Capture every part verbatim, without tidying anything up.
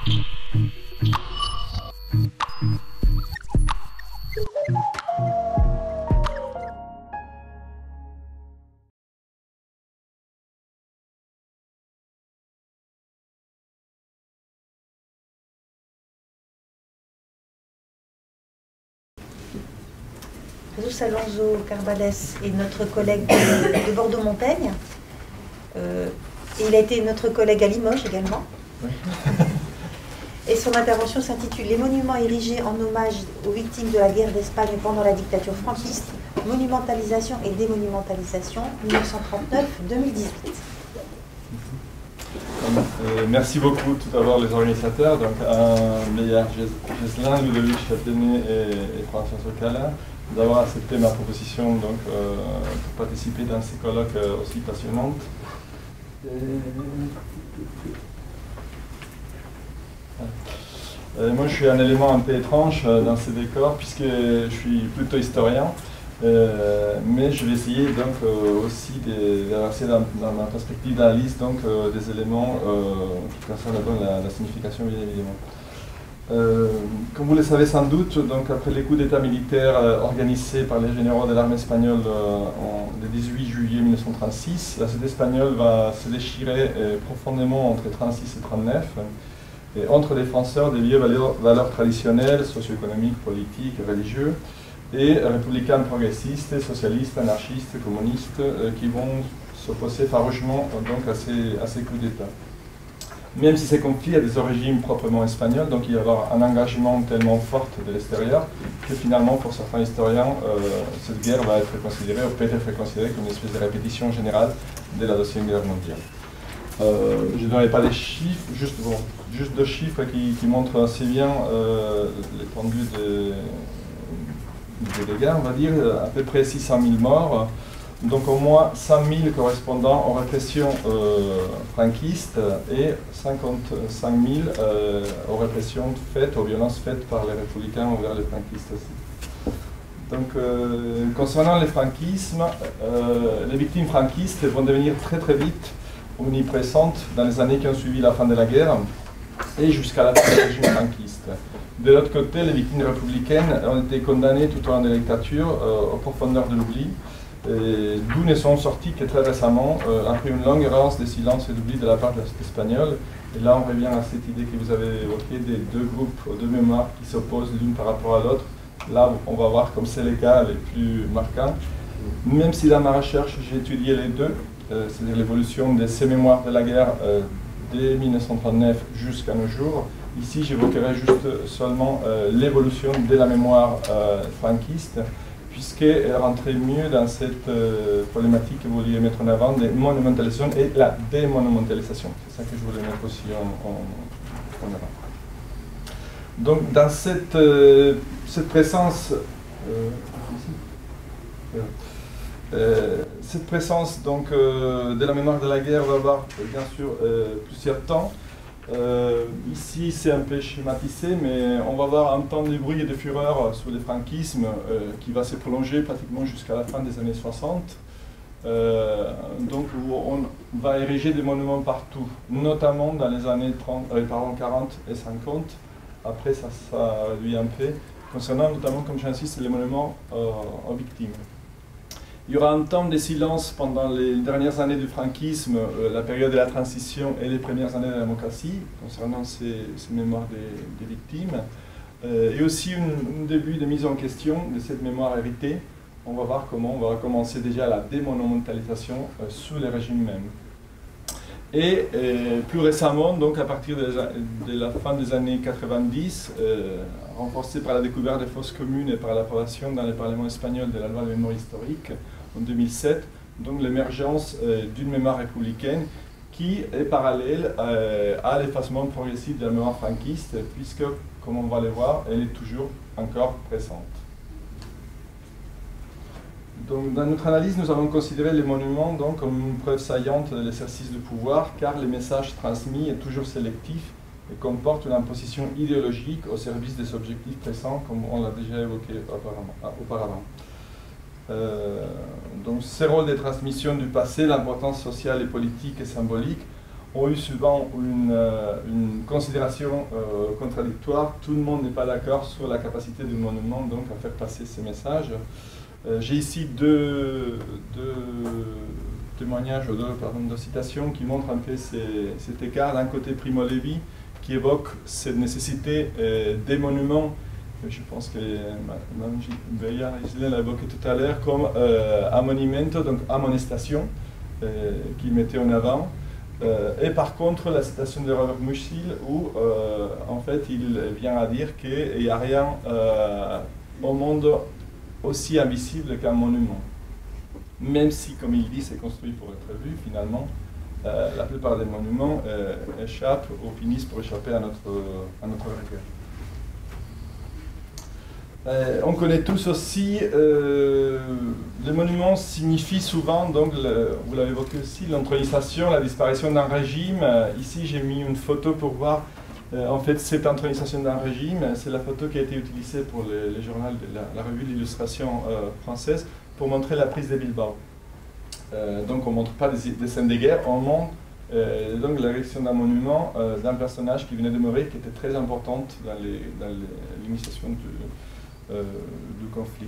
Jesus Alonso Carbales est notre collègue de, de Bordeaux-Montaigne. Euh, et il a été notre collègue à Limoges également. Oui. Et son intervention s'intitule « Les monuments érigés en hommage aux victimes de la guerre d'Espagne pendant la dictature franquiste, monumentalisation et démonumentalisation, mille neuf cent trente-neuf à deux mille dix-huit ». Euh, merci beaucoup tout d'abord les organisateurs, donc euh, Meillard Geslin, Ludovic Châtenay et, et François Socala, d'avoir accepté ma proposition donc, euh, pour participer dans ces colloques euh, aussi passionnantes. Et... Euh, moi je suis un élément un peu étrange euh, dans ces décors puisque je suis plutôt historien. Euh, mais je vais essayer donc euh, aussi d'avancer dans, dans ma perspective d'analyse donc euh, des éléments euh, qui concernent la, la signification bien évidemment. Euh, comme vous le savez sans doute, donc après les coups d'état militaires euh, organisés par les généraux de l'armée espagnole euh, en, le dix-huit juillet mille neuf cent trente-six, la société espagnole va se déchirer euh, profondément entre trente-six et trente-neuf, et entre défenseurs des vieilles valeurs, valeurs traditionnelles, socio-économiques, politiques, religieuses, et républicains progressistes, socialistes, anarchistes, communistes, euh, qui vont s'opposer farouchement donc, à, ces, à ces coups d'État. Même si ces conflits ont des origines proprement espagnoles, donc il va y avoir un engagement tellement fort de l'extérieur que finalement, pour certains historiens, euh, cette guerre va être considérée, ou peut être considérée comme une espèce de répétition générale de la Deuxième Guerre mondiale. Euh, je ne donnerai pas les chiffres, juste, bon, juste deux chiffres qui, qui montrent assez bien euh, l'étendue de... de dégâts, on va dire, à peu près six cent mille morts, donc au moins cent mille correspondant aux répressions euh, franquistes et cinquante-cinq mille euh, aux répressions faites, aux violences faites par les républicains envers les franquistes aussi. Donc, euh, concernant les franquismes, euh, les victimes franquistes vont devenir très très vite omniprésentes dans les années qui ont suivi la fin de la guerre et jusqu'à la fin du régime franquiste. De l'autre côté, les victimes républicaines ont été condamnées tout au long de la dictature euh, aux profondeurs de l'oubli, d'où ne sont sortis que très récemment, euh, après une longue errance de silence et d'oubli de la part de la société espagnole. Et là, on revient à cette idée que vous avez évoquée des deux groupes, aux deux mémoires qui s'opposent l'une par rapport à l'autre. Là, on va voir comme c'est les cas les plus marquants. Même si dans ma recherche, j'ai étudié les deux, euh, c'est-à-dire l'évolution de ces mémoires de la guerre euh, dès mille neuf cent trente-neuf jusqu'à nos jours. Ici, j'évoquerai juste seulement euh, l'évolution de la mémoire euh, franquiste, puisqu'elle rentrait mieux dans cette euh, problématique que vous vouliez mettre en avant, de monumentalisation et la démonumentalisation. C'est ça que je voulais mettre aussi en, en, en avant. Donc, dans cette, euh, cette présence... Euh, ici, Euh, cette présence donc, euh, de la mémoire de la guerre va avoir bien sûr euh, plusieurs temps. Euh, ici c'est un peu schématisé, mais on va avoir un temps de bruit et de fureur sous le franquisme euh, qui va se prolonger pratiquement jusqu'à la fin des années soixante. Euh, donc où on va ériger des monuments partout, notamment dans les années trente, euh, pardon, quarante et cinquante. Après ça, ça réduit un peu, concernant notamment, comme j'insiste, les monuments euh, aux victimes. Il y aura un temps de silence pendant les dernières années du franquisme, euh, la période de la transition et les premières années de la démocratie, concernant ces, ces mémoires des, des victimes, euh, et aussi un début de mise en question de cette mémoire héritée. On va voir comment on va recommencer déjà la démonumentalisation euh, sous les régimes même. Et euh, plus récemment, donc à partir de, de la fin des années quatre-vingt-dix, euh, renforcée par la découverte des fosses communes et par l'approbation dans le Parlement espagnol de la loi de mémoire historique en deux mille sept, donc l'émergence euh, d'une mémoire républicaine qui est parallèle euh, à l'effacement progressif de la mémoire franquiste, puisque, comme on va le voir, elle est toujours encore présente. Donc, dans notre analyse, nous avons considéré les monuments donc, comme une preuve saillante de l'exercice du pouvoir, car le message transmis est toujours sélectif et comporte une imposition idéologique au service des objectifs présents, comme on l'a déjà évoqué auparavant. Euh, donc, ces rôles de transmission du passé, l'importance sociale et politique et symbolique, ont eu souvent une, euh, une considération euh, contradictoire. Tout le monde n'est pas d'accord sur la capacité du monument donc, à faire passer ces messages. Euh, J'ai ici deux, deux témoignages, deux, pardon, deux citations qui montrent un peu ces, cet écart. D'un côté, Primo Levi, qui évoque cette nécessité euh, des monuments. Je pense que Mme Beya l'a évoqué tout à l'heure comme euh, ammonimento, donc amonestation, euh, qu'il mettait en avant. Euh, et par contre, la citation de Robert Musil, où euh, en fait il vient à dire qu'il n'y a rien euh, au monde aussi invisible qu'un monument. Même si, comme il dit, c'est construit pour être vu, finalement, euh, la plupart des monuments euh, échappent ou finissent pour échapper à notre, à notre regard. Euh, on connaît tous aussi, euh, les monuments signifient souvent, donc le, vous l'avez évoqué aussi, l'entronisation, la disparition d'un régime. Euh, ici j'ai mis une photo pour voir euh, en fait cette entronisation d'un régime. C'est la photo qui a été utilisée pour les, les journaux de la, la revue de l'illustration euh, française pour montrer la prise de Bilbao. Euh, donc on ne montre pas des, des scènes de guerre, on montre euh, donc l'érection d'un monument euh, d'un personnage qui venait de mourir, qui était très importante dans l'initiation du Euh, du conflit.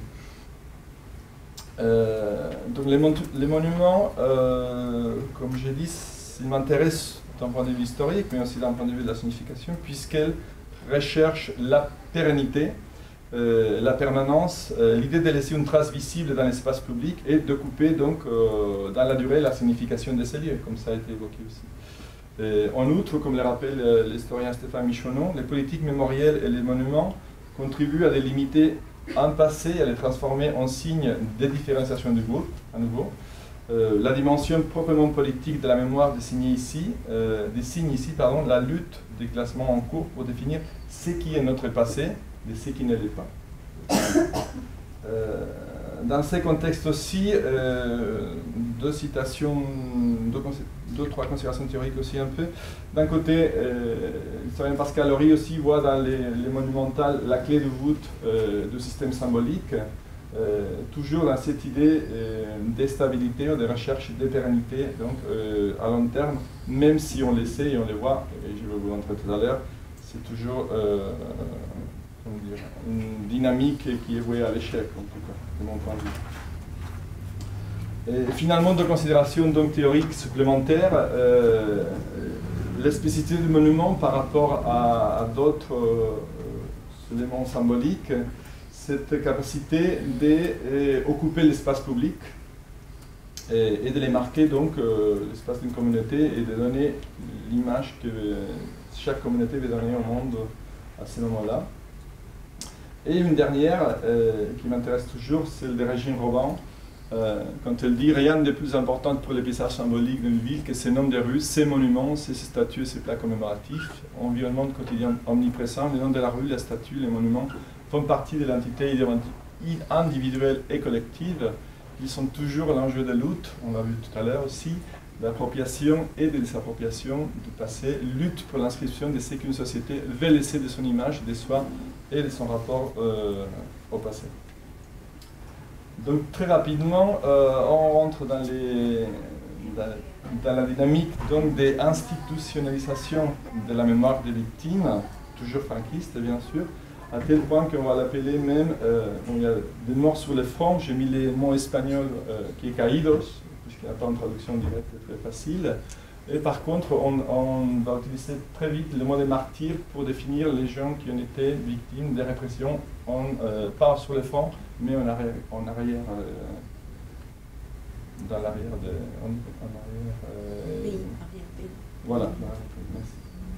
Euh, donc les, mon les monuments, euh, comme j'ai dit, ils m'intéressent d'un point de vue historique, mais aussi d'un point de vue de la signification, puisqu'elles recherchent la pérennité, euh, la permanence, euh, l'idée de laisser une trace visible dans l'espace public et de couper donc euh, dans la durée la signification de ces lieux, comme ça a été évoqué aussi. Et en outre, comme le rappelle euh, l'historien Stéphane Michonneau, les politiques mémorielles et les monuments contribuent à les limiter un passé et à les transformer en signes de différenciation du groupe, à nouveau. Euh, la dimension proprement politique de la mémoire désigne ici, euh, désigne ici pardon, la lutte des classements en cours pour définir ce qui est notre passé et ce qui ne l'est pas. Euh, dans ces contextes aussi, euh, deux citations, deux, deux, trois considérations théoriques aussi un peu. D'un côté, euh, l'historien Pascal Horry aussi voit dans les, les monumentales la clé de voûte euh, du système symbolique, euh, toujours dans cette idée euh, de stabilité ou de recherche de pérennité donc, euh, à long terme, même si on les sait et on les voit, et je vais vous montrer tout à l'heure, c'est toujours euh, comment dire, une dynamique qui est vouée à l'échec, en tout cas, de mon point de vue. Et finalement, deux considérations donc, théoriques supplémentaires. Euh, la spécificité du monument par rapport à, à d'autres euh, éléments symboliques, cette capacité d'occuper l'espace public et, et de les marquer, donc, euh, l'espace d'une communauté et de donner l'image que chaque communauté veut donner au monde à ce moment-là. Et une dernière, euh, qui m'intéresse toujours, c'est le de Régine Robin, euh, quand elle dit « Rien de plus important pour les paysages symboliques d'une ville que ses noms de rues, ses monuments, ses statues et ses plats commémoratifs. Environnement quotidien omniprésent, les noms de la rue, les statues, les monuments font partie de l'entité individuelle et collective. Ils sont toujours l'enjeu de lutte, on l'a vu tout à l'heure aussi, d'appropriation et de désappropriation du passé, lutte pour l'inscription de ce qu'une société veut laisser de son image, de soi et de son rapport euh, au passé. » Donc très rapidement, euh, on rentre dans, les, dans, dans la dynamique donc, des institutionnalisations de la mémoire des victimes, toujours franquiste bien sûr, à tel point qu'on va l'appeler même, euh, bon, il y a des morts sur le front, j'ai mis les mots espagnols euh, qui est caídos, puisqu'il n'y a pas une traduction directe très facile. Et par contre, on, on va utiliser très vite le mot de martyr pour définir les gens qui ont été victimes des répressions, en, euh, pas sur le front, mais en arrière, en arrière euh, dans l'arrière de... En, en arrière, euh, pays, arrière-pays. Voilà, merci.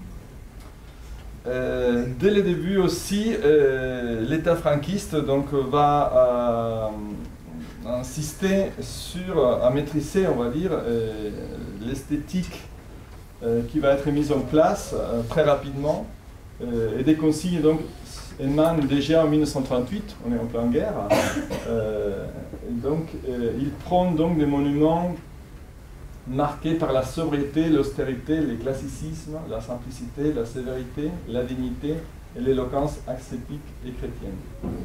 Euh, dès le début aussi, euh, l'État franquiste donc, va euh, insister sur, à maîtriser, on va dire, euh, l'esthétique euh, qui va être mise en place euh, très rapidement. Euh, et des consignes donc, émanent déjà en mille neuf cent trente-huit, on est en pleine guerre. Euh, donc, euh, il prend donc des monuments marqués par la sobriété, l'austérité, le classicisme, la simplicité, la sévérité, la dignité et l'éloquence ascétique et chrétienne.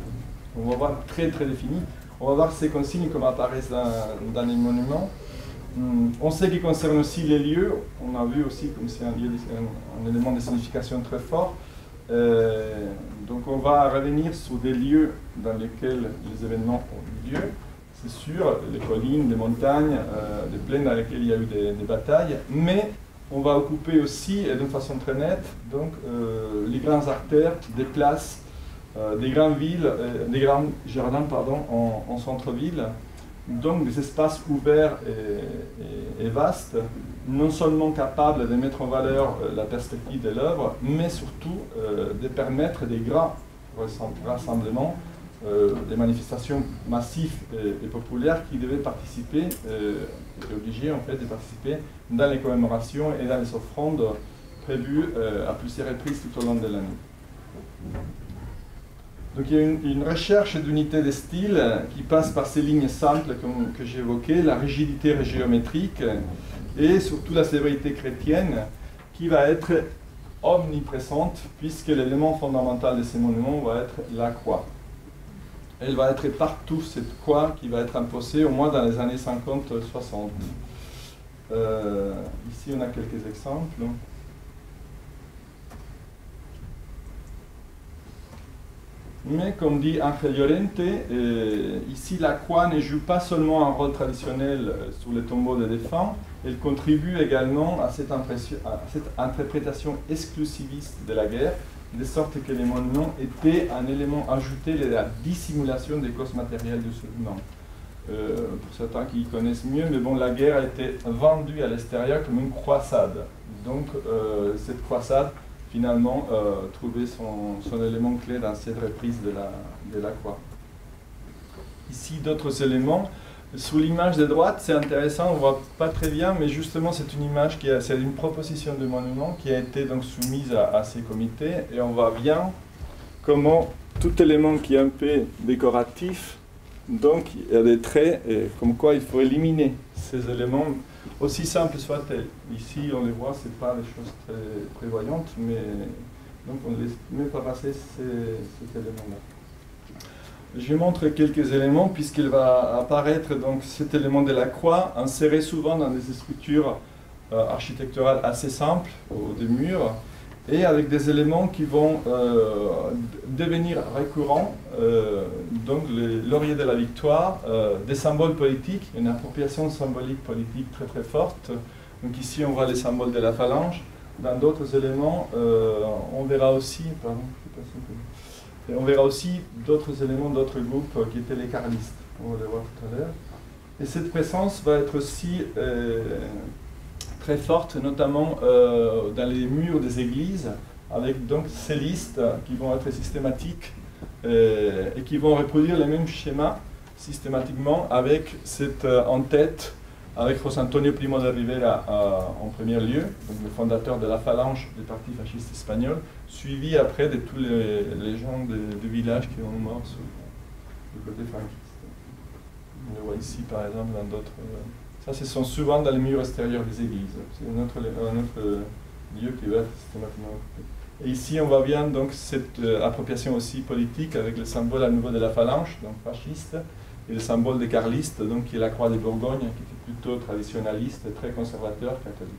On va voir très très défini. On va voir ces consignes comme apparaissent dans, dans les monuments. on sait qu'il concerne aussi les lieux. On a vu aussi comme c'est un, un, un élément de signification très fort. Euh, donc on va revenir sur des lieux dans lesquels les événements ont eu lieu. C'est sûr, les collines, les montagnes, euh, les plaines dans lesquelles il y a eu des, des batailles, mais on va occuper aussi, et d'une façon très nette, donc, euh, les grandes artères, des places, euh, des grandes villes, euh, des grands jardins pardon, en, en centre-ville, donc des espaces ouverts et, et, et vastes, non seulement capables de mettre en valeur euh, la perspective de l'œuvre, mais surtout euh, de permettre des grands rassemblements, euh, des manifestations massives et, et populaires qui devaient participer, euh, étaient obligés en fait de participer dans les commémorations et dans les offrandes prévues euh, à plusieurs reprises tout au long de l'année. Donc il y a une, une recherche d'unité de style qui passe par ces lignes simples comme, que j'ai évoquées, la rigidité géométrique et surtout la sévérité chrétienne qui va être omniprésente puisque l'élément fondamental de ces monuments va être la croix. Elle va être partout, cette croix qui va être imposée au moins dans les années cinquante soixante. Euh, ici on a quelques exemples. Mais comme dit Ángel Llorente, euh, ici la croix ne joue pas seulement un rôle traditionnel euh, sur les tombeaux des défunts, elle contribue également à cette, à cette interprétation exclusiviste de la guerre, de sorte que les monuments étaient un élément ajouté de la dissimulation des causes matérielles du survivant. Euh, pour certains qui connaissent mieux, mais bon, la guerre a été vendue à l'extérieur comme une croisade. Donc euh, cette croisade finalement euh, trouver son, son élément clé dans cette reprise de la, de la croix. Ici, d'autres éléments. Sous l'image de droite, c'est intéressant, on ne voit pas très bien, mais justement, c'est une image, qui a, c'est une proposition de monument qui a été donc soumise à, à ces comités, et on voit bien comment tout élément qui est un peu décoratif, donc il y a des traits, et comme quoi il faut éliminer ces éléments, aussi simples soient-elles. Ici, on les voit, ce n'est pas des choses très prévoyantes, mais donc on ne laisse même pas passer ces, cet élément-là. Je montre quelques éléments, puisqu'il va apparaître donc, cet élément de la croix, inséré souvent dans des structures euh, architecturales assez simples, ou des murs, et avec des éléments qui vont euh, devenir récurrents, euh, donc le laurier de la victoire, euh, des symboles politiques, une appropriation symbolique politique très très forte. Donc ici on voit les symboles de la phalange. Dans d'autres éléments, euh, on verra aussi, pardon, je sais pas si on, peut... on verra aussi d'autres éléments d'autres groupes qui étaient les carlistes. On va les voir tout à l'heure. Et cette présence va être aussi euh, très forte, notamment euh, dans les murs des églises, avec donc ces listes qui vont être systématiques euh, et qui vont reproduire les mêmes schémas systématiquement avec cette euh, en tête, avec José Antonio Primo de Rivera euh, en premier lieu, donc le fondateur de la phalange du parti fasciste espagnol, suivi après de tous les, les gens du village qui ont mort sur le côté franquiste. On le voit ici par exemple dans d'autres... Euh, ça, ce sont souvent dans les murs extérieurs des églises. C'est un autre, un autre lieu qui va être systématiquement occupé. Et ici, on voit bien donc cette euh, appropriation aussi politique avec le symbole à nouveau de la phalange, donc fasciste, et le symbole des carlistes, donc qui est la croix de Bourgogne, qui était plutôt traditionnaliste, très conservateur, catholique.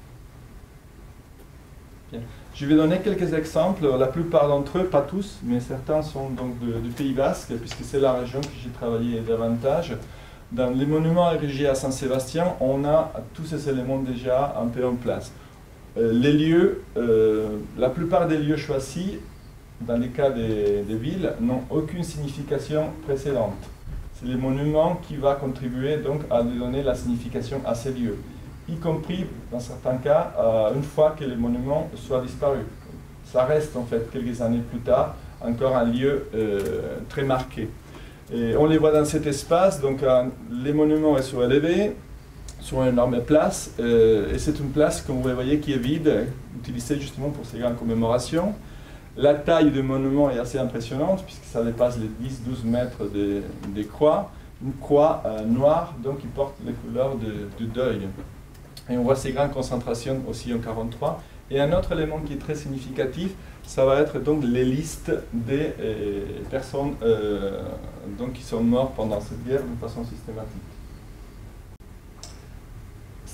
Bien. Je vais donner quelques exemples. La plupart d'entre eux, pas tous, mais certains sont donc de, du Pays Basque, puisque c'est la région que j'ai travaillé davantage. Dans les monuments érigés à Saint-Sébastien, on a tous ces éléments déjà un peu en place. Euh, les lieux, euh, la plupart des lieux choisis, dans les cas des, des villes, n'ont aucune signification précédente. C'est les monuments qui vont contribuer donc à donner la signification à ces lieux, y compris, dans certains cas, euh, une fois que les monuments soient disparus. Ça reste en fait quelques années plus tard encore un lieu euh, très marqué. Et on les voit dans cet espace, donc euh, les monuments sont surélevés sur une énorme place, euh, et c'est une place, comme vous voyez, qui est vide, utilisée justement pour ces grandes commémorations. La taille du monument est assez impressionnante, puisque ça dépasse les dix à douze mètres des de croix, une croix euh, noire, donc qui porte les couleurs de, du deuil. Et on voit ces grandes concentrations aussi en quarante-trois. Et un autre élément qui est très significatif, ça va être donc les listes des euh, personnes euh, donc qui sont mortes pendant cette guerre de façon systématique.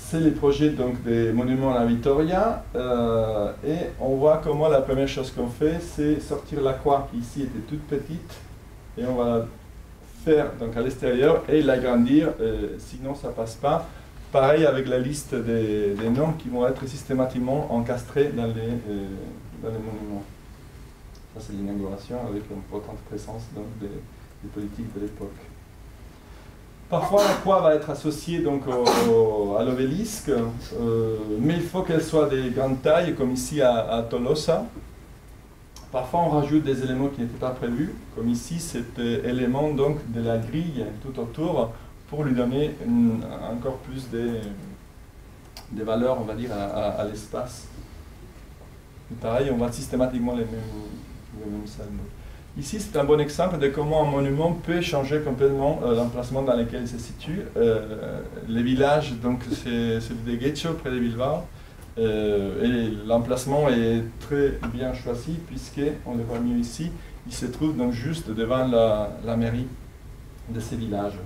c'est les projets donc, des monuments à la Vittoria. Euh, et on voit comment la première chose qu'on fait, c'est sortir la croix qui ici était toute petite. Et on va la faire donc, à l'extérieur et l'agrandir, euh, sinon ça ne passe pas. Pareil avec la liste des, des noms qui vont être systématiquement encastrés dans les, euh, dans les monuments. Ça c'est l'inauguration avec une importante présence donc, des, des politiques de l'époque. Parfois la croix va être associée donc, au, au, à l'obélisque, euh, mais il faut qu'elle soit de grande taille, comme ici à, à Tolosa. Parfois on rajoute des éléments qui n'étaient pas prévus, comme ici cet euh, élément donc, de la grille tout autour, pour lui donner une, encore plus des, des valeurs, on va dire, à, à, à l'espace. Pareil, on voit systématiquement les mêmes, les mêmes salles. Ici, c'est un bon exemple de comment un monument peut changer complètement euh, l'emplacement dans lequel il se situe. Euh, les villages, donc c'est celui de Getxo, près de Bilbao, euh, et l'emplacement est très bien choisi, puisqu'on le voit mieux ici, il se trouve donc juste devant la, la mairie de ces villages.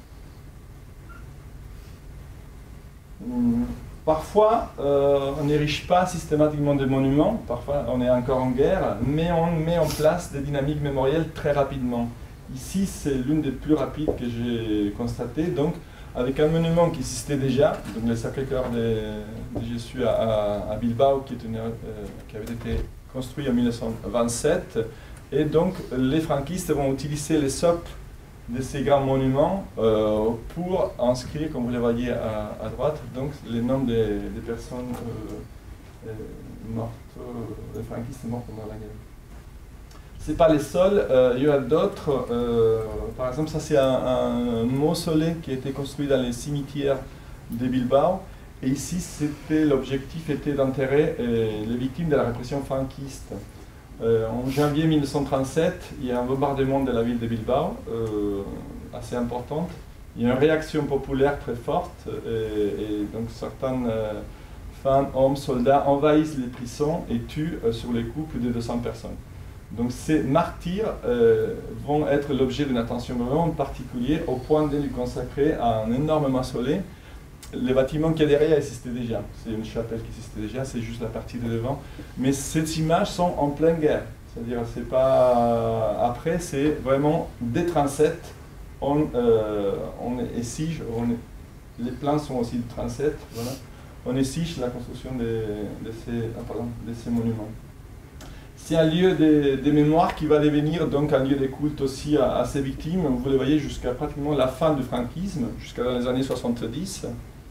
Parfois, euh, on n'érige pas systématiquement des monuments, parfois on est encore en guerre, mais on met en place des dynamiques mémorielles très rapidement. Ici, c'est l'une des plus rapides que j'ai constatées, donc avec un monument qui existait déjà, donc le Sacré-Cœur de, de Jésus à, à, à Bilbao, qui, est une, euh, qui avait été construit en mille neuf cent vingt-sept, et donc les franquistes vont utiliser les S O P de ces grands monuments euh, pour inscrire, comme vous le voyez à, à droite, donc les noms des, des personnes euh, euh, mortes, euh, des franquistes mortes pendant la guerre. Ce n'est pas les seuls, euh, il y en a d'autres. Euh, par exemple, ça c'est un, un mausolée qui a été construit dans les cimetières de Bilbao. Et ici, c'était l'objectif était d'enterrer euh, les victimes de la répression franquiste. Euh, en janvier mille neuf cent trente-sept, il y a un bombardement de la ville de Bilbao, euh, assez importante. Il y a une réaction populaire très forte, et, et donc certaines euh, femmes, hommes, soldats envahissent les prisons et tuent euh, sur les coups plus de deux cents personnes. Donc ces martyrs euh, vont être l'objet d'une attention vraiment particulière, au point de lui consacrer un énorme mausolée. Le bâtiment qui est derrière existait déjà, c'est une chapelle qui existait déjà, c'est juste la partie de devant. Mais ces images sont en pleine guerre, c'est-à-dire c'est pas après, c'est vraiment dès trente-sept, on, euh, on exige, on est, les plans sont aussi de trente-sept, voilà, on exige la construction de, de, ces, ah, pardon, de ces monuments. C'est un lieu de, de mémoire qui va devenir donc un lieu de culte aussi à, à ces victimes, vous le voyez jusqu'à pratiquement la fin du franquisme, jusqu'à les années soixante-dix.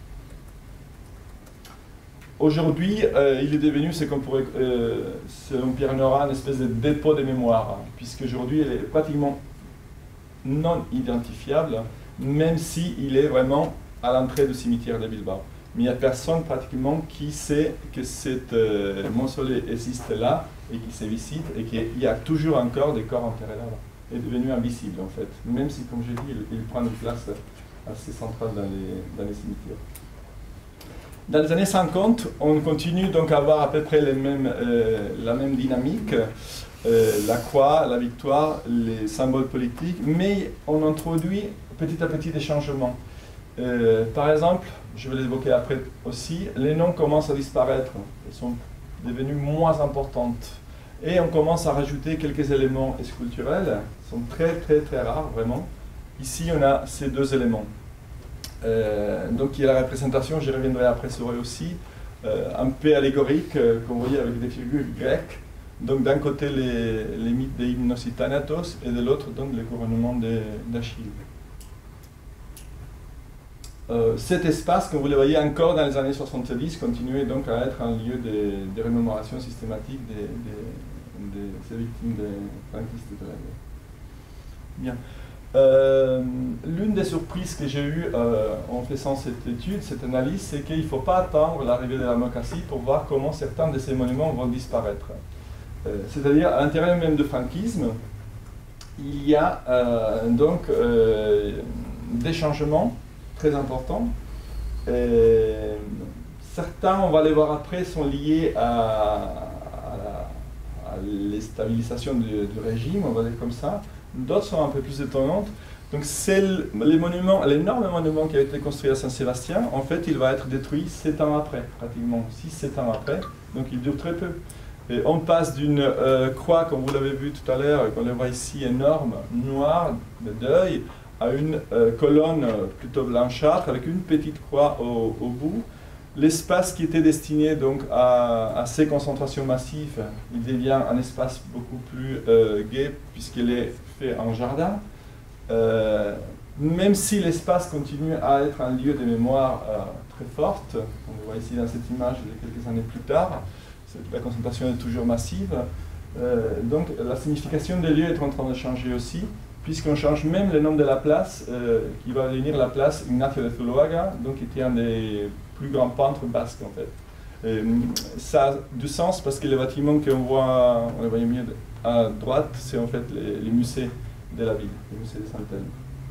Aujourd'hui, euh, il est devenu ce qu'on pourrait, euh, selon Pierre Nora, une espèce de dépôt de mémoire, hein, puisqu'aujourd'hui, il est pratiquement non identifiable, même s'il est vraiment à l'entrée du cimetière de Bilbao. Mais il n'y a personne pratiquement qui sait que cette euh, mausolée existe là, et qui se visite, et qu'il y a toujours encore des corps enterrés là-bas. Il est devenu invisible, en fait, même si, comme je dis, il, il prend une place assez centrale dans les, dans les cimetières. Dans les années cinquante, on continue donc à avoir à peu près les mêmes, euh, la même dynamique, euh, la croix, la victoire, les symboles politiques, mais on introduit petit à petit des changements. Euh, par exemple, je vais l'évoquer après aussi, les noms commencent à disparaître, ils sont devenus moins importantes. Et on commence à rajouter quelques éléments sculpturels, ils sont très très très rares vraiment. Ici on a ces deux éléments. Euh, donc il y a la représentation, j'y reviendrai après sur eux aussi, euh, un peu allégorique, euh, comme vous voyez avec des figures grecques. Donc d'un côté les, les mythes des hymnos et thanatos, et de l'autre donc le couronnement d'Achille. Euh, cet espace, comme vous le voyez encore dans les années soixante-dix, continuait donc à être un lieu de, de remémoration systématique des, des, des, des victimes des franquistes de la guerre. Bien. Euh, L'une des surprises que j'ai eues euh, en faisant cette étude, cette analyse, c'est qu'il ne faut pas attendre l'arrivée de la démocratie pour voir comment certains de ces monuments vont disparaître. Euh, C'est-à-dire, à l'intérieur même du franquisme, il y a euh, donc euh, des changements très importants. Et certains, on va les voir après, sont liés à, à la à la stabilisation du, du régime, on va dire comme ça. D'autres sont un peu plus étonnantes, Donc c'est les monuments, l'énorme monument qui a été construit à Saint-Sébastien, en fait il va être détruit sept ans après, pratiquement six sept ans après, donc il dure très peu. Et on passe d'une euh, croix, comme vous l'avez vu tout à l'heure, qu'on le voit ici, énorme, noire, de deuil, à une euh, colonne plutôt blanchâtre avec une petite croix au, au bout. L'espace qui était destiné donc à, à ces concentrations massives, il devient un espace beaucoup plus euh, gai puisqu'il est fait en jardin. Euh, même si l'espace continue à être un lieu de mémoire euh, très forte, on le voit ici dans cette image de quelques années plus tard, la concentration est toujours massive, euh, donc la signification des lieux est en train de changer aussi, puisqu'on change même le nom de la place, euh, qui va devenir la place Ignacio de Zuloaga, donc qui était un des plus grands peintres basques en fait. Et ça a du sens parce que les bâtiments qu'on voit, on les voit mieux à droite, c'est en fait les, les musées de la ville, le musée de Saint-Telme.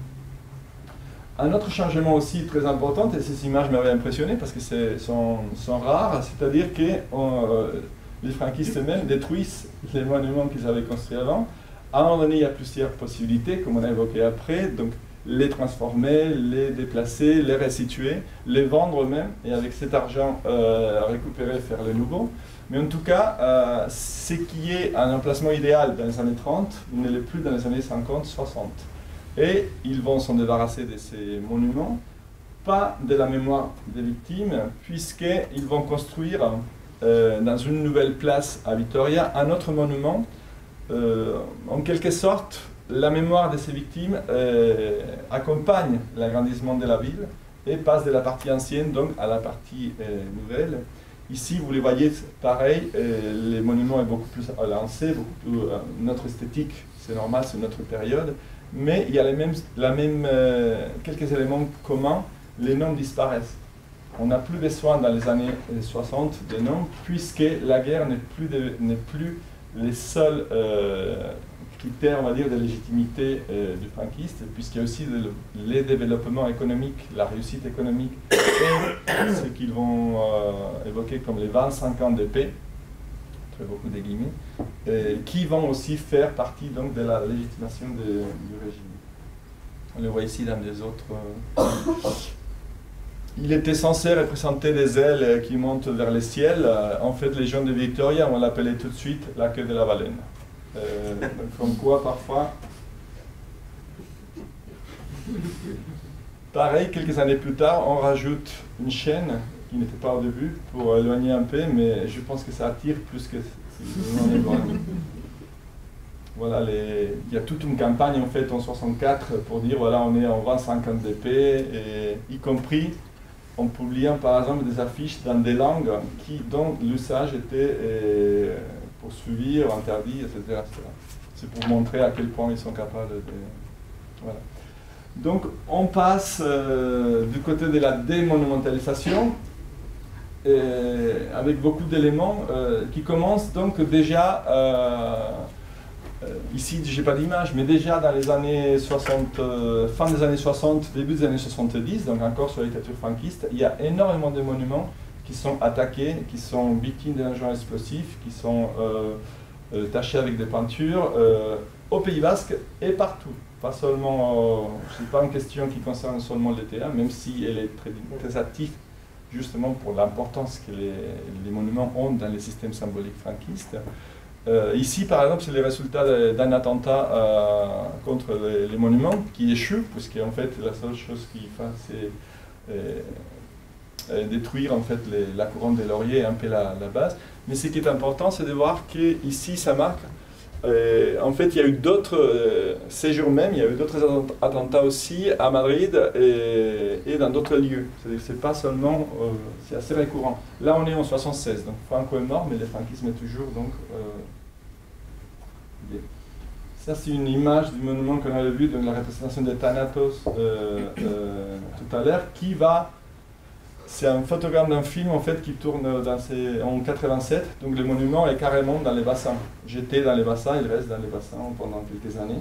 Un autre changement aussi très important, et ces images m'avaient impressionné parce que sont, sont rares, c'est-à-dire que euh, les franquistes eux-mêmes détruisent les monuments qu'ils avaient construits avant. À un moment donné, il y a plusieurs possibilités, comme on a évoqué après, donc les transformer, les déplacer, les restituer, les vendre eux-mêmes, et avec cet argent euh, récupérer, faire les nouveaux. Mais en tout cas, euh, ce qui est un emplacement idéal dans les années trente, il ne l'est plus dans les années cinquante soixante. Et ils vont s'en débarrasser de ces monuments, pas de la mémoire des victimes, puisqu'ils vont construire euh, dans une nouvelle place à Vitoria un autre monument. Euh, en quelque sorte, la mémoire de ces victimes euh, accompagne l'agrandissement de la ville et passe de la partie ancienne donc à la partie euh, nouvelle. Ici, vous les voyez, pareil, euh, les monuments est beaucoup plus lancé, beaucoup plus euh, notre esthétique, c'est normal, c'est notre période. Mais il y a les mêmes, la même, euh, quelques éléments communs, les noms disparaissent. On n'a plus besoin dans les années soixante de noms, puisque la guerre n'est plus, de, n'est plus les seuls euh, critères, on va dire, de légitimité euh, du franquiste, puisqu'il y a aussi le, les développements économiques, la réussite économique, et ce qu'ils vont euh, évoquer comme les vingt-cinq ans de paix, beaucoup de guillemets, euh, qui vont aussi faire partie donc, de la légitimation de, du régime. On le voit ici dans des autres... Euh, il était censé représenter des ailes qui montent vers le ciel. Euh, en fait, les gens de Victoria, on l'appelait tout de suite la queue de la baleine. Euh, comme quoi, parfois... Pareil, quelques années plus tard, on rajoute une chaîne qui n'était pas au début, pour éloigner un peu, mais je pense que ça attire plus que si on éloigne. Voilà, les... il y a toute une campagne en fait en soixante-quatre pour dire voilà, on est en vingt-cinq ans de paix, et y compris en publiant par exemple des affiches dans des langues qui, dont l'usage était euh, poursuivi, interdit, et cetera, et cetera. C'est pour montrer à quel point ils sont capables de... Voilà. Donc on passe euh, du côté de la démonumentalisation, et avec beaucoup d'éléments euh, qui commencent donc déjà, euh, euh, ici je n'ai pas d'image, mais déjà dans les années soixante, euh, fin des années soixante, début des années soixante-dix, donc encore sur la dictature franquiste, il y a énormément de monuments qui sont attaqués, qui sont victimes d'engins explosifs, qui sont euh, euh, tachés avec des peintures, euh, au Pays Basque et partout. Pas seulement, euh, ce n'est pas une question qui concerne seulement l'E T A, même si elle est très, très active justement pour l'importance que les, les monuments ont dans les systèmes symboliques franquistes. Euh, ici, par exemple, c'est le résultat d'un attentat euh, contre les, les monuments qui échoue, puisque en fait, la seule chose qu'il fait, c'est euh, euh, détruire en fait les, la couronne des lauriers, un peu la, la base. Mais ce qui est important, c'est de voir qu'ici, ça marque. Euh, en fait, il y a eu d'autres, euh, ces jours même, il y a eu d'autres attentats aussi à Madrid et, et dans d'autres lieux. C'est-à-dire que c'est pas seulement, euh, c'est assez récurrent. Là, on est en soixante-seize, donc Franco est mort, mais le franquisme est toujours donc. Euh, ça, c'est une image du monument qu'on avait vu dans la représentation de Thanatos euh, euh, tout à l'heure, qui va. C'est un photogramme d'un film en fait qui tourne dans ces, en quatre-vingt-sept, donc le monument est carrément dans les bassins. J'étais dans les bassins, il reste dans les bassins pendant quelques années.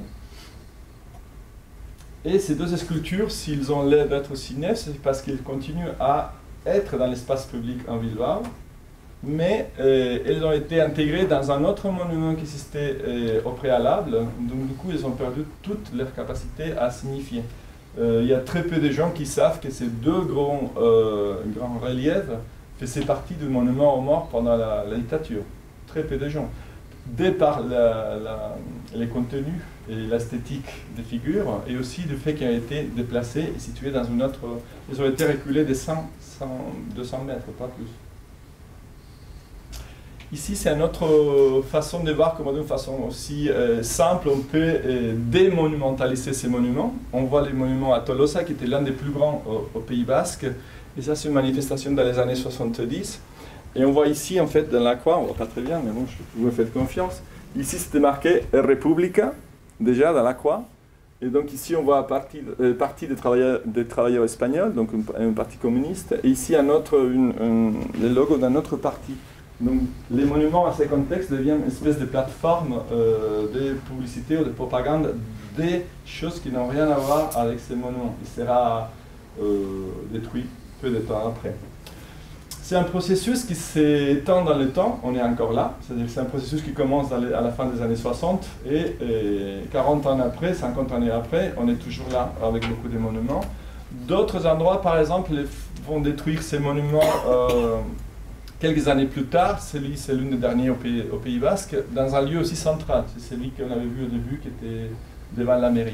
Et ces deux sculptures, s'ils ont l'air d'être aussi neufs, c'est parce qu'ils continuent à être dans l'espace public en Bilbao. mais euh, elles ont été intégrées dans un autre monument qui existait euh, au préalable, donc du coup ils ont perdu toute leur capacité à signifier. Euh, il y a très peu de gens qui savent que ces deux grands, euh, grands reliefs faisaient partie du monument aux morts pendant la, la dictature. Très peu de gens. Dès par la, la, les contenus et l'esthétique des figures, et aussi du fait qu'ils ont été déplacés et situés dans une autre... Ils ont été reculés de cent, cent, deux cents mètres, pas plus. Ici, c'est une autre façon de voir comment d'une façon aussi euh, simple, on peut euh, démonumentaliser ces monuments. On voit les monuments à Tolosa, qui était l'un des plus grands au, au Pays Basque. Et ça, c'est une manifestation dans les années soixante-dix. Et on voit ici, en fait, dans la croix, on ne voit pas très bien, mais bon, je, vous me faites confiance. Ici, c'était marqué « Repubblica », déjà, dans la croix. Et donc ici, on voit un parti, euh, parti des, travailleurs, des travailleurs espagnols, donc un, un parti communiste. Et ici, un autre, une, un, le logo d'un autre parti. Donc, les monuments à ces contextes deviennent une espèce de plateforme euh, de publicité ou de propagande des choses qui n'ont rien à voir avec ces monuments. Il sera euh, détruit peu de temps après. C'est un processus qui s'étend dans le temps, on est encore là, c'est-à-dire que c'est un processus qui commence dans les, à la fin des années soixante et, et quarante ans après, cinquante années après, on est toujours là avec beaucoup de monuments. D'autres endroits, par exemple, vont détruire ces monuments euh, quelques années plus tard. Celui, c'est l'une des dernières au Pays, au Pays Basque, dans un lieu aussi central. C'est celui qu'on avait vu au début, qui était devant la mairie.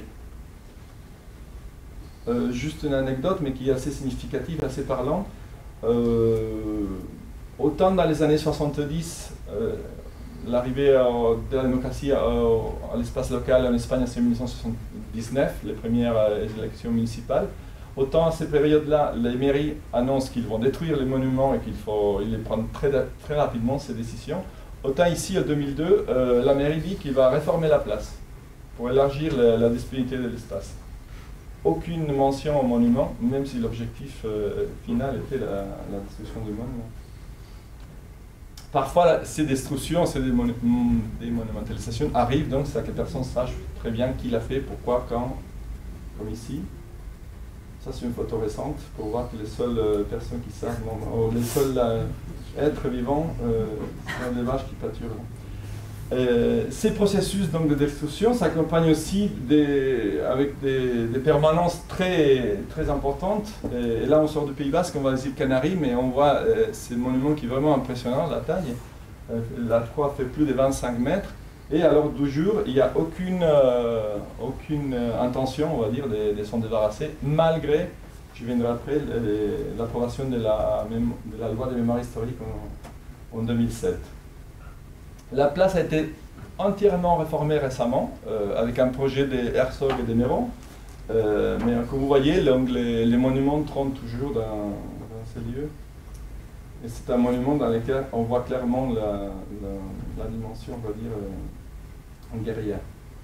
Euh, juste une anecdote, mais qui est assez significative, assez parlant. Euh, autant dans les années soixante-dix, euh, l'arrivée de la démocratie à, à l'espace local en Espagne, c'est en mille neuf cent soixante-dix-neuf, les premières euh, élections municipales. Autant à ces périodes-là, les mairies annoncent qu'ils vont détruire les monuments et qu'il faut ils les prendre très, très rapidement, ces décisions. Autant ici, en deux mille deux, euh, la mairie dit qu'il va réformer la place pour élargir la, la disponibilité de l'espace. Aucune mention au monument, même si l'objectif euh, final était la, la destruction du monument. Parfois, ces destructions, ces démonu démonumentalisations arrivent, donc c'est à que personne sache très bien qui l'a fait, pourquoi, quand, comme ici. Ça, c'est une photo récente pour voir que les seules euh, personnes qui savent, non, oh, les seuls euh, êtres vivants euh, sont les vaches qui pâturent. Euh, ces processus donc, de destruction s'accompagnent aussi des, avec des, des permanences très, très importantes. Et, et là, on sort du Pays Basque, on va aux îles Canaries, mais on voit euh, ces monuments qui sont vraiment impressionnants, la taille. Euh, la croix fait plus de vingt-cinq mètres. Et alors, du jour, il n'y a aucune, euh, aucune intention, on va dire, de, de s'en débarrasser, malgré, je viendrai après, l'approbation de la, de la loi de mémoire historique en, en deux mille sept. La place a été entièrement réformée récemment, euh, avec un projet de Herzog et de Méron. Euh, mais comme vous voyez, les, les monuments trônent toujours dans, dans ces lieux. Et c'est un monument dans lequel on voit clairement la, la, la dimension, on va dire, euh, guerrière.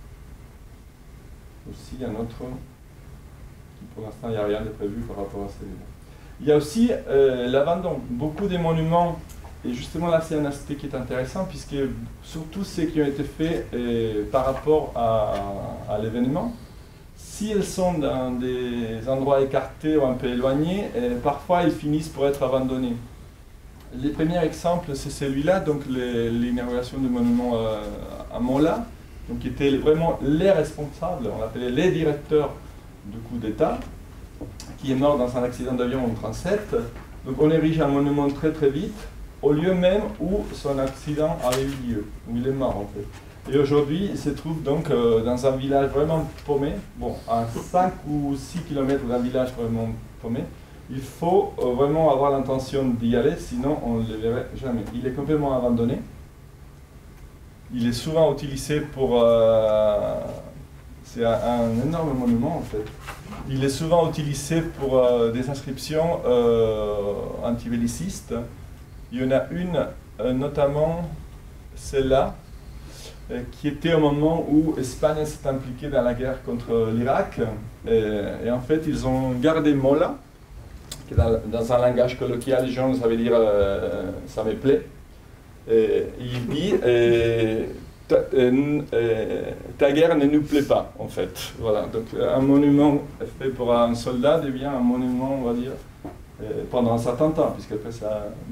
Aussi, il y a un autre, pour l'instant, il n'y a rien de prévu par rapport à celui-là. Il y a aussi euh, l'abandon. Beaucoup des monuments, et justement là, c'est un aspect qui est intéressant, puisque surtout ceux qui ont été faits euh, par rapport à, à l'événement, si elles sont dans des endroits écartés ou un peu éloignés, euh, parfois ils finissent pour être abandonnés. Les premiers exemples, c'est celui-là, donc l'inauguration du monument euh, à Mola, donc qui étaient vraiment les responsables, on l'appelait les directeurs du coup d'État, qui est mort dans un accident d'avion en trente-sept. Donc on érige un monument très très vite, au lieu même où son accident avait eu lieu, où il est mort en fait. Et aujourd'hui, il se trouve donc euh, dans un village vraiment paumé, bon, à cinq ou six kilomètres d'un village vraiment paumé. Il faut euh, vraiment avoir l'intention d'y aller, sinon on ne le verrait jamais. Il est complètement abandonné. Il est souvent utilisé pour... Euh, c'est un, un énorme monument en fait. Il est souvent utilisé pour euh, des inscriptions euh, antibellicistes. Il y en a une, euh, notamment celle-là, euh, qui était au moment où l'Espagne s'est impliquée dans la guerre contre l'Irak. Et, et en fait, ils ont gardé Mola, qui dans, dans un langage colloquial, les gens savaient dire euh, « ça me plaît ». Et il dit euh, ta, euh, euh, ta guerre ne nous plaît pas, en fait. Voilà. Donc un monument fait pour un soldat devient un monument, on va dire, euh, pendant un certain temps, puisqu'après ça... Mais,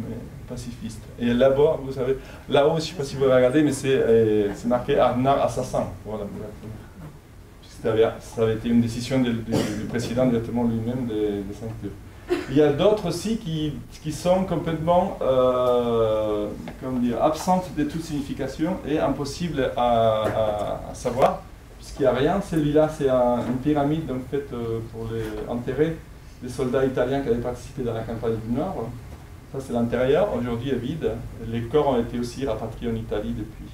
pacifiste. Et là-bas, vous savez, là-haut, je ne sais pas si vous regardez, mais c'est euh, marqué Arnar assassin. Voilà, ça avait, ça avait été une décision du, du, du président directement lui-même des, des Saint-Cloud. Il y a d'autres aussi qui, qui sont complètement euh, comment dire, absentes de toute signification et impossibles à, à, à savoir, puisqu'il n'y a rien. Celui-là, c'est un, une pyramide donc, faite euh, pour les, enterrer des soldats italiens qui avaient participé dans la campagne du Nord. Ça, c'est l'intérieur. Aujourd'hui, est vide. Les corps ont été aussi rapatriés en Italie depuis.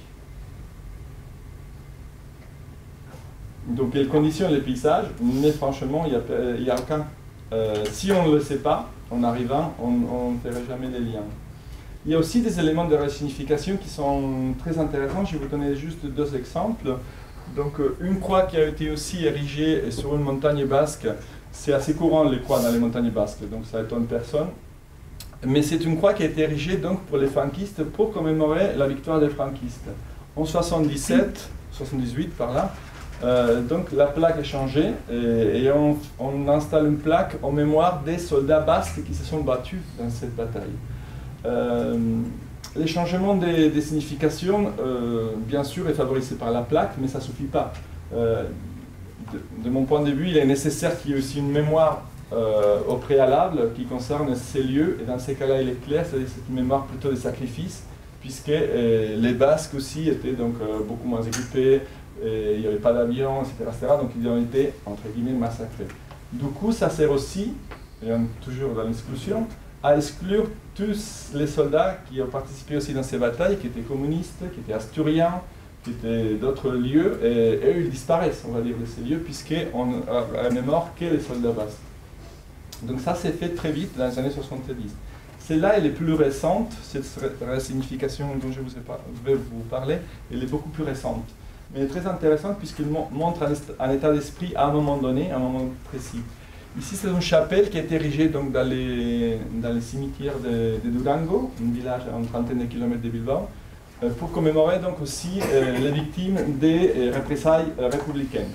Donc, elles conditionnent les paysages, mais franchement, il n'y a, a aucun. Euh, si on ne le sait pas, en arrivant, on ne ferait jamais les liens. Il y a aussi des éléments de signification qui sont très intéressants. Je vais vous donner juste deux exemples. Donc, une croix qui a été aussi érigée sur une montagne basque. C'est assez courant les croix dans les montagnes basques, donc ça étonne personne. Mais c'est une croix qui a été érigée donc, pour les franquistes pour commémorer la victoire des franquistes. En soixante-dix-sept, soixante-dix-huit par là, euh, donc la plaque est changée et, et on, on installe une plaque en mémoire des soldats basques qui se sont battus dans cette bataille. Euh, les changements des, des significations, euh, bien sûr, est favorisé par la plaque, mais ça ne suffit pas. Euh, de, de mon point de vue, il est nécessaire qu'il y ait aussi une mémoire euh, au préalable qui concerne ces lieux, et dans ces cas-là, il est clair, c'est une mémoire plutôt des sacrifices, puisque euh, les Basques aussi étaient donc euh, beaucoup moins équipés, et il n'y avait pas d'avion, et cetera, et cetera, donc ils ont été, entre guillemets, massacrés. Du coup, ça sert aussi, et on est toujours dans l'exclusion, à exclure tous les soldats qui ont participé aussi dans ces batailles, qui étaient communistes, qui étaient asturiens, qui étaient d'autres lieux, et eux, ils disparaissent, on va dire, de ces lieux, puisqu'on a la mémoire que les soldats basques. Donc ça s'est fait très vite, dans les années soixante-dix. Celle-là, elle est plus récente, cette signification dont je vous ai pas, vais vous parler, elle est beaucoup plus récente. Mais elle est très intéressante puisqu'elle montre un, un état d'esprit à un moment donné, à un moment précis. Ici, c'est une chapelle qui a été érigée donc, dans, les, dans les cimetières de, de Durango, un village à une trentaine de kilomètres de Bilbao, euh, pour commémorer donc aussi euh, les victimes des euh, représailles euh, républicaines.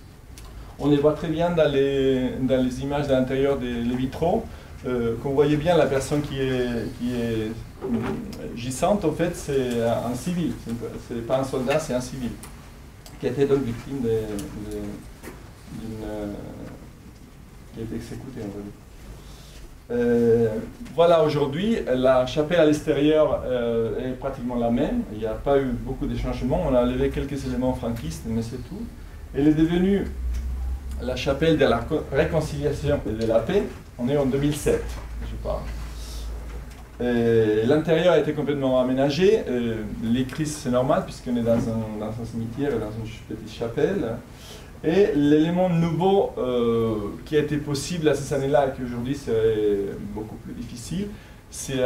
On les voit très bien dans les, dans les images de l'intérieur des les vitraux, euh, qu'on voyait bien la personne qui est, qui est euh, gisante, en fait, c'est un civil, ce n'est pas un soldat, c'est un civil, qui a été donc victime d'une... qui a été exécuté, on va dire. Euh, voilà, aujourd'hui, la chapelle à l'extérieur euh, est pratiquement la même. Il n'y a pas eu beaucoup de changements. On a enlevé quelques éléments franquistes, mais c'est tout. Elle est devenue la chapelle de la réconciliation et de la paix. On est en deux mille sept, je parle. L'intérieur a été complètement aménagé. Euh, les crises, c'est normal, puisqu'on est dans un, dans un cimetière et dans une petite chapelle. Et l'élément nouveau euh, qui a été possible à ces années-là et qui aujourd'hui serait beaucoup plus difficile, c'est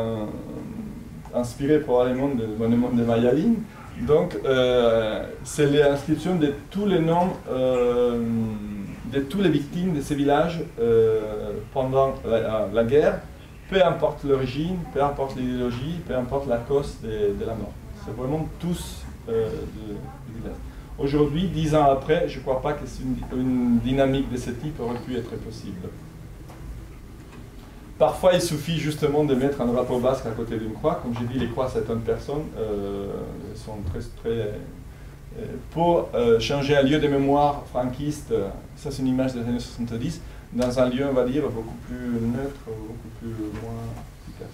inspiré probablement du monument de Mayaline. Donc, euh, c'est l'inscription de tous les noms euh, de toutes les victimes de ces villages euh, pendant la, la guerre, peu importe l'origine, peu importe l'idéologie, peu importe la cause de, de la mort. C'est vraiment tous euh, du village. Aujourd'hui, dix ans après, je ne crois pas que une, une dynamique de ce type aurait pu être possible. Parfois, il suffit justement de mettre un drapeau basque à côté d'une croix. Comme j'ai dit, les croix, c'est une personne, euh, sont très... très euh, pour euh, changer un lieu de mémoire franquiste, euh, ça c'est une image des années soixante-dix, dans un lieu, on va dire, beaucoup plus neutre, beaucoup plus moins efficace.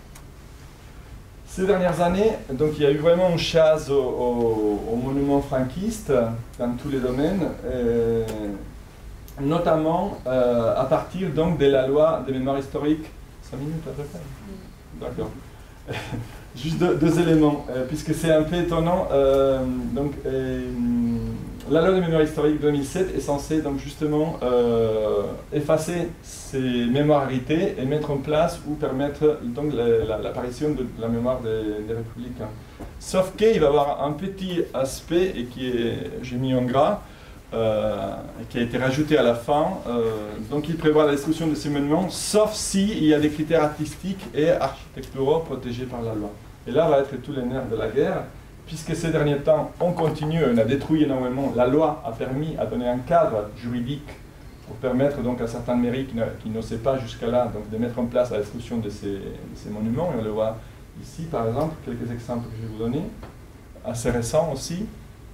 Ces dernières années, donc, il y a eu vraiment une chasse aux au, au monuments franquistes dans tous les domaines, euh, notamment euh, à partir donc, de la loi de mémoire historique. cinq minutes à peu près. D'accord. Juste deux, deux éléments, euh, puisque c'est un peu étonnant. Euh, donc, euh, la loi de mémoire historique deux mille sept est censée donc, justement euh, effacer ces mémoires héritées et mettre en place ou permettre l'apparition la, la, de la mémoire des, des républicains. Sauf qu'il va y avoir un petit aspect, et qui est, j'ai mis en gras, euh, qui a été rajouté à la fin. Euh, donc il prévoit la destruction de ces monuments, sauf s'il y a des critères artistiques et architecturaux protégés par la loi. Et là va être tous les nerfs de la guerre, puisque ces derniers temps, on continue, on a détruit énormément. La loi a permis, a donné un cadre juridique pour permettre donc à certaines mairies qui n'osaient pas jusqu'à là donc, de mettre en place la destruction de ces, de ces monuments. Et on le voit ici, par exemple, quelques exemples que je vais vous donner, assez récents aussi.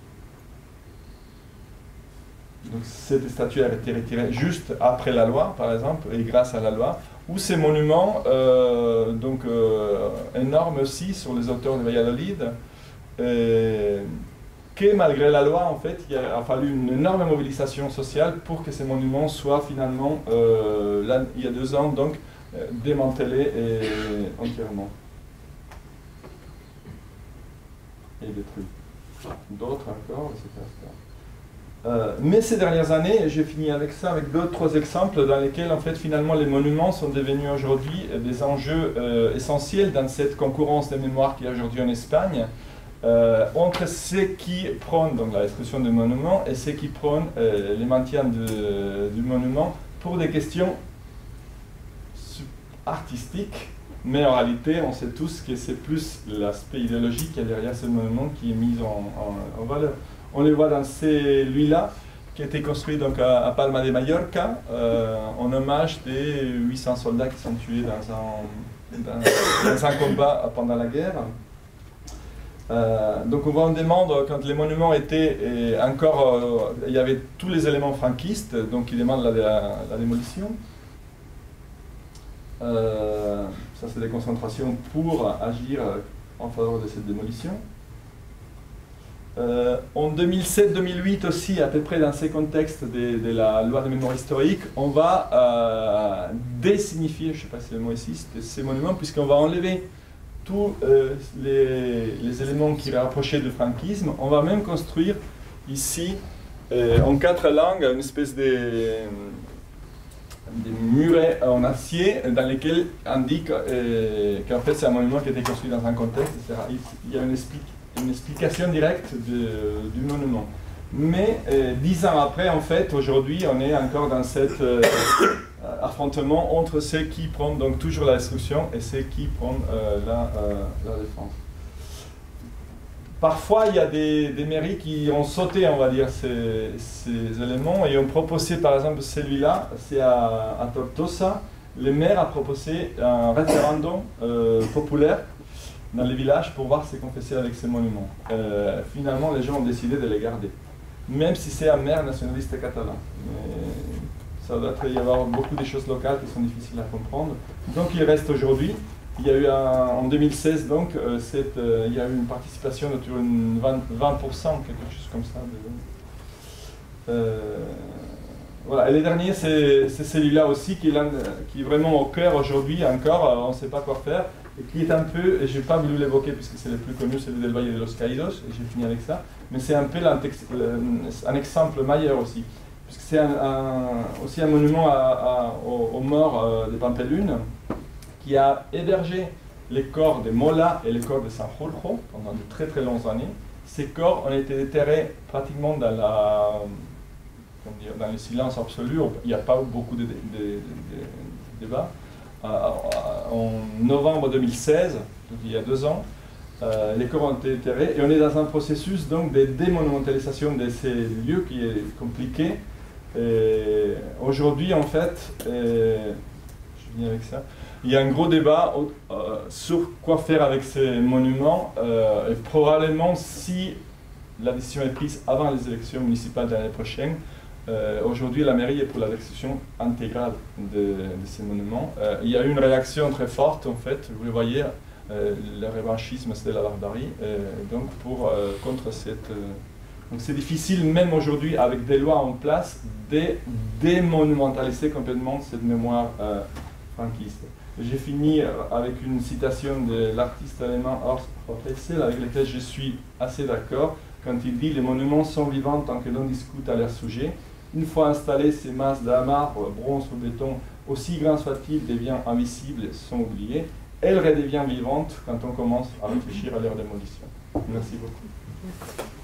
Donc, cette statue a été retirée juste après la loi, par exemple, et grâce à la loi, ou ces monuments euh, donc, euh, énormes aussi sur les hauteurs de Valladolid, euh, que malgré la loi, en fait, il a, a fallu une énorme mobilisation sociale pour que ces monuments soient finalement, euh, là, il y a deux ans, donc, euh, démantelés et, entièrement. Et détruits. D'autres encore, et cetera Euh, mais ces dernières années, j'ai fini avec ça, avec d'autres exemples dans lesquels en fait finalement les monuments sont devenus aujourd'hui des enjeux euh, essentiels dans cette concurrence des mémoires qu'il y a aujourd'hui en Espagne, euh, entre ceux qui prônent donc, la destruction des monuments et ceux qui prônent euh, le maintien de, du monument pour des questions artistiques, mais en réalité on sait tous que c'est plus l'aspect idéologique qu'il y a derrière ce monument qui est mis en, en, en valeur. On les voit dans celui-là, qui a été construit donc à, à Palma de Mallorca, euh, en hommage des huit cents soldats qui sont tués dans un, dans, dans un combat pendant la guerre. Euh, donc on voit, on demande, quand les monuments étaient et encore, euh, il y avait tous les éléments franquistes, donc ils demandent la, la, la démolition. Euh, ça c'est des concentrations pour agir en faveur de cette démolition. Euh, en deux mille sept deux mille huit aussi, à peu près dans ces contextes de, de la loi de mémoire historique, on va euh, désignifier, je ne sais pas si le mot existe, ces monuments, puisqu'on va enlever tous euh, les, les éléments qui rapprochaient du franquisme. On va même construire ici, euh, en quatre langues, une espèce de, de muret en acier dans lesquels indique euh, qu'en fait c'est un monument qui a été construit dans un contexte, et cetera. Il y a une explication. une explication directe de, du monument. Mais euh, dix ans après, en fait, aujourd'hui, on est encore dans cet euh, affrontement entre ceux qui prennent donc toujours la destruction et ceux qui prennent euh, la, euh, la défense. Parfois, il y a des, des mairies qui ont sauté, on va dire, ces, ces éléments et ont proposé, par exemple, celui-là, c'est à, à Tortosa. Le maire a proposé un référendum euh, populaire dans les villages pour voir ce qu'on faisait avec ces monuments. Euh, finalement, les gens ont décidé de les garder, même si c'est un maire nationaliste catalan. Mais ça doit y avoir beaucoup de choses locales qui sont difficiles à comprendre. Donc il reste aujourd'hui. Il y a eu un, en deux mille seize, donc, euh, cette, euh, il y a eu une participation de vingt pour cent, quelque chose comme ça. De, euh, voilà. Et le dernier, c'est celui-là aussi, qui est, là, qui est vraiment au cœur aujourd'hui encore, on ne sait pas quoi faire. Et qui est un peu, et je n'ai pas voulu l'évoquer puisque c'est le plus connu, celui del Valle de los Caídos, et j'ai fini avec ça, mais c'est un peu un exemple meilleur aussi, puisque c'est un, un, aussi un monument à, à, aux, aux morts euh, de Pampelune, qui a hébergé les corps de Mola et les corps de Sanjurjo pendant de très très longues années. Ces corps ont été déterrés pratiquement dans, la, comment dire, dans le silence absolu, il n'y a pas eu beaucoup de, de, de, de, de débats. En novembre deux mille seize, donc il y a deux ans, euh, les corps ont été déterrés et on est dans un processus donc de démonumentalisation de ces lieux qui est compliqué. Aujourd'hui, en fait, et, je viens avec ça, il y a un gros débat euh, sur quoi faire avec ces monuments euh, et probablement si la décision est prise avant les élections municipales de l'année prochaine. Euh, Aujourd'hui, la mairie est pour la destruction intégrale de, de ces monuments. Euh, il y a eu une réaction très forte, en fait, vous le voyez, euh, le revanchisme, c'est de la barbarie, euh, donc pour, euh, contre cette... Euh, donc c'est difficile, même aujourd'hui, avec des lois en place, de démonumentaliser complètement cette mémoire euh, franquiste. J'ai fini avec une citation de l'artiste allemand Horst Hofetzl, avec lequel je suis assez d'accord, quand il dit « Les monuments sont vivants tant que l'on discute à leur sujet. Une fois installées, ces masses marbre, bronze ou béton, aussi grands soient-ils, deviennent invisibles, sont oubliées. Elles redeviennent vivantes quand on commence à réfléchir à leur démolition. » Merci beaucoup.